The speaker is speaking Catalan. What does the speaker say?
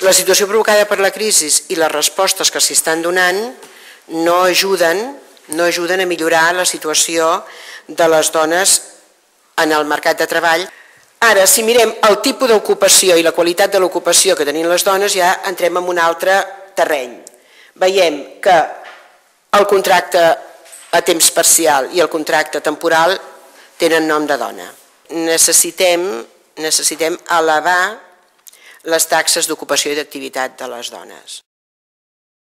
la situació provocada per la crisi i les respostes que s'hi estan donant no ajuden a millorar la situació de les dones en el mercat de treball. Ara, si mirem el tipus d'ocupació i la qualitat de l'ocupació que tenim les dones, ja entrem en un altre terreny. Veiem que el contracte a temps parcial i el contracte temporal tenen nom de dona. Necessitem elevar les taxes d'ocupació i d'activitat de les dones.